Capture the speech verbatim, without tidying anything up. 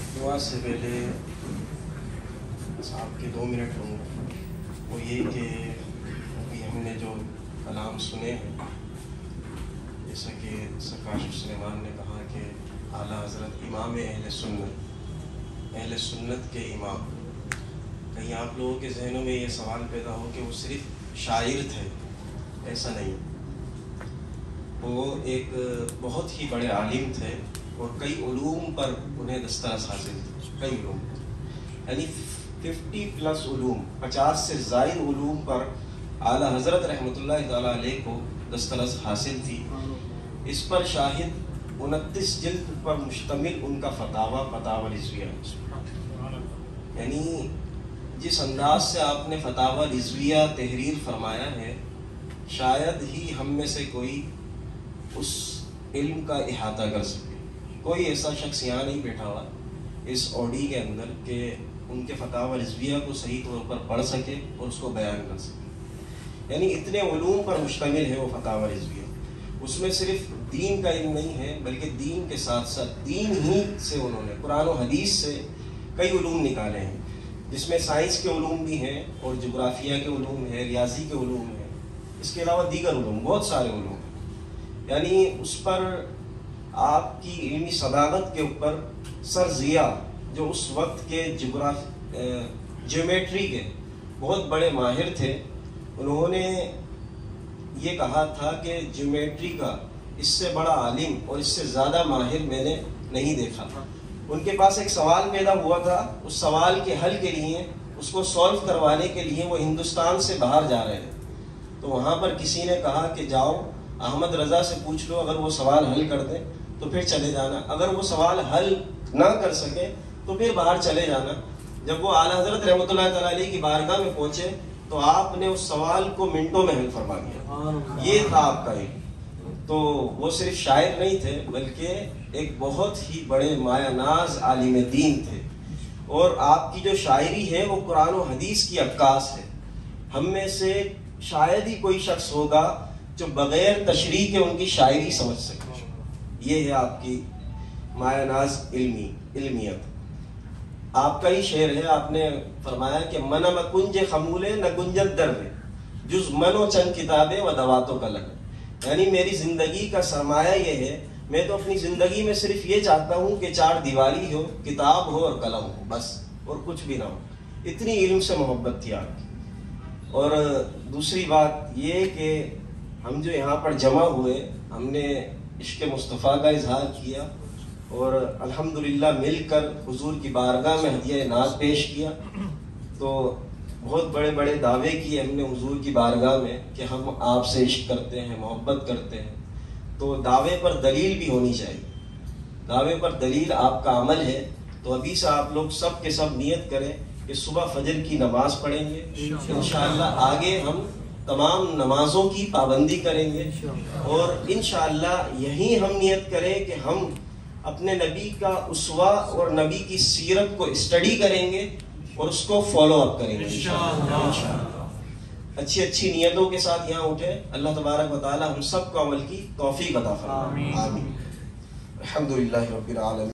دعا سے پہلے صاحب کے دو منٹ ہوں وہ یہ کہ ابھی ہم نے جو کلام سنے ہیں، جیسا کہ سرکار سلیمان نے کہا کہ اعلیٰ حضرت امام اہل سنت اہل سنت کے امام، کہیں آپ لوگوں کے ذہنوں میں یہ سوال پیدا ہو کہ وہ صرف شاعر تھے؟ ایسا نہیں، وہ ایک بہت ہی بڑے عالم تھے اور کئی علوم پر انہیں دسترس حاصل تھی، کئی علوم یعنی ففٹی پلس علوم، پچاس سے زائد علوم پر اعلیٰ حضرت رحمۃ اللہ تعالیٰ علیہ کو دسترس حاصل تھی۔ اس پر شاہد انتیس جلد پر مشتمل ان کا فتاوی فتاوی رضویہ، یعنی جس انداز سے آپ نے فتاوی رضویہ تحریر فرمایا ہے، شاید ہی ہم میں سے کوئی اس علم کا احاطہ کر سکے۔ کوئی ایسا شخص یہاں نہیں بیٹھا ہوا اس اوڈی کے اندر کہ ان کے فتاوی رضویہ کو صحیح طور پر پڑھ سکے اور اس کو بیان کر سکے، یعنی اتنے علوم پر مشتمل ہے وہ فتاوی رضویہ۔ اس میں صرف دین کا علم نہیں ہے بلکہ دین کے ساتھ ساتھ دین ہی سے انہوں نے قرآن و حدیث سے کئی علوم نکالے ہیں، جس میں سائنس کے علوم بھی ہیں اور جغرافیہ کے علوم ہیں، ریاضی کے علوم ہیں، اس کے علاوہ دیگر علوم، بہت سارے علوم ہیں۔ یعنی اس پر آپ کی علمی صداقت کے اوپر سر ضیاء جو اس وقت کے جغراف جیومیٹری کے بہت بڑے ماہر تھے، انہوں نے یہ کہا تھا کہ جیومیٹری کا اس سے بڑا عالم اور اس سے زیادہ ماہر میں نے نہیں دیکھا۔ ان کے پاس ایک سوال پیدا ہوا تھا، اس سوال کے حل کے لیے، اس کو سولو کروانے کے لیے وہ ہندوستان سے باہر جا رہے تھے، تو وہاں پر کسی نے کہا کہ جاؤ احمد رضا سے پوچھ لو، اگر وہ سوال حل کر دیں تو پھر چلے جانا، اگر وہ سوال حل نہ کر سکے تو پھر باہر چلے جانا۔ جب وہ اعلیٰ حضرت رحمۃ اللہ تعالیٰ علیہ کی بارگاہ میں پہنچے تو آپ نے اس سوال کو منٹوں میں حل فرما دیا، یہ تھا آپ کا علم۔ تو وہ صرف شاعر نہیں تھے بلکہ ایک بہت ہی بڑے مایہ ناز عالم دین تھے، اور آپ کی جو شاعری ہے وہ قرآن و حدیث کی عکاس ہے۔ ہم میں سے شاید ہی کوئی شخص ہوگا جو بغیر تشریح کے ان کی شاعری سمجھ سکے۔ یہ ہے آپ کی مایہ ناز علمی علمیت۔ آپ کا ہی شعر ہے، آپ نے فرمایا کہ من کنج خمولے نہ گنجت در جز من و چند کتابیں و دواتوں کا لگ، یعنی میری زندگی کا سرمایہ یہ ہے، میں تو اپنی زندگی میں صرف یہ چاہتا ہوں کہ چار دیواری ہو، کتاب ہو اور قلم ہو، بس، اور کچھ بھی نہ ہو۔ اتنی علم سے محبت تھی آپ کی۔ اور دوسری بات یہ کہ ہم جو یہاں پر جمع ہوئے، ہم نے عشق مصطفیٰ کا اظہار کیا اور الحمدللہ مل کر حضور کی بارگاہ میں ہدیہ ناز پیش کیا، تو بہت بڑے بڑے دعوے کیے ہم نے حضور کی بارگاہ میں کہ ہم آپ سے عشق کرتے ہیں، محبت کرتے ہیں۔ تو دعوے پر دلیل بھی ہونی چاہیے، دعوے پر دلیل آپ کا عمل ہے۔ تو ابھی سے آپ لوگ سب کے سب نیت کریں کہ صبح فجر کی نماز پڑھیں گے، انشاءاللہ آگے ہم تمام نمازوں کی پابندی کریں گے، اور انشاءاللہ یہی ہم نیت کریں کہ ہم اپنے نبی کا اسوہ اور نبی کی سیرت کو اسٹڈی کریں گے اور اس کو فالو اپ کریں گے انشاءاللہ۔ اچھی اچھی نیتوں کے ساتھ یہاں اٹھے، اللہ تبارک و تعالی ہم سب کو عمل کی توفیق عطا فرمائے، آمین۔ الحمدللہ رب العالمین۔